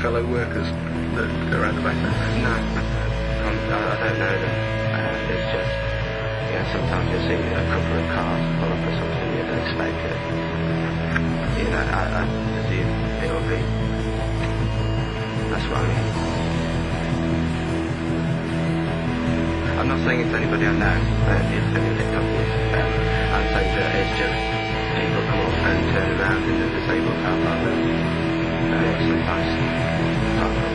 fellow workers that are around the back there? No, I don't know them. It's just, sometimes you'll see a couple of cars pull up or something, you don't expect it. I assume it'll be. That's what I mean. I'm not saying it's anybody I know, it's a bit obvious. I'm saying that it's just people come up and turn around in the disabled car park. Sometimes.